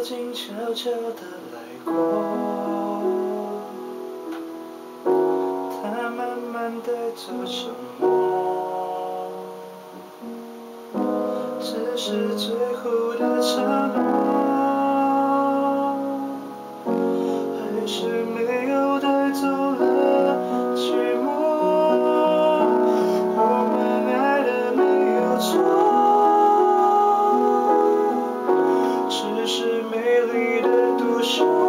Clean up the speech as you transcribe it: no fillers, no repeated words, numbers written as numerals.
静悄悄地来过，它慢慢带走沉默，只是最后的承诺，还是没有带走了寂寞。我们爱的没有错，只是美丽的独秀。